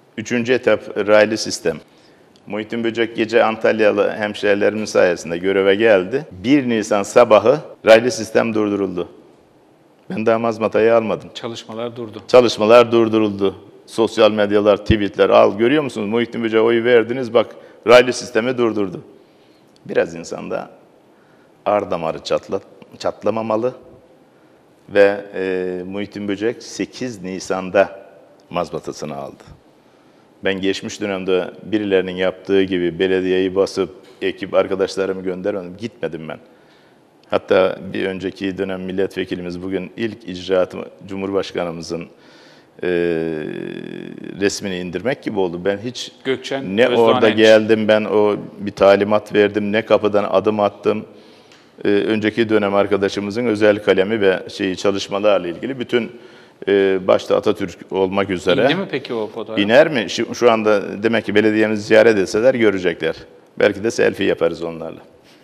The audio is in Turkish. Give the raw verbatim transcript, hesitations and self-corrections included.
Üçüncü etap raylı sistem. Muhittin Böcek gece Antalyalı hemşehrilerimin sayesinde göreve geldi. bir Nisan sabahı raylı sistem durduruldu. Ben daha mazbatayı almadım. Çalışmalar durdu. Çalışmalar durduruldu. Sosyal medyalar, tweetler, al görüyor musunuz? Muhittin Böcek'e oyu verdiniz, bak raylı sistemi durdurdu. Biraz insanda ar damarı çatla, çatlamamalı ve e, Muhittin Böcek sekiz Nisan'da mazbatasını aldı. Ben geçmiş dönemde birilerinin yaptığı gibi belediyeyi basıp ekip arkadaşlarımı göndermedim, gitmedim ben. Hatta bir önceki dönem milletvekilimiz bugün ilk icraatı Cumhurbaşkanımızın e, resmini indirmek gibi oldu. Ben hiç Gökçen ne Özdoğan orada Enç. geldim, ben o bir talimat verdim, ne kapıdan adım attım. E, önceki dönem arkadaşımızın özel kalemi ve şeyi çalışmalarla ilgili bütün e, başta Atatürk olmak üzere. İndi mi peki o fotoğraf? İner mi? Şu, şu anda demek ki belediyemizi ziyaret etseler görecekler. Belki de selfie yaparız onlarla.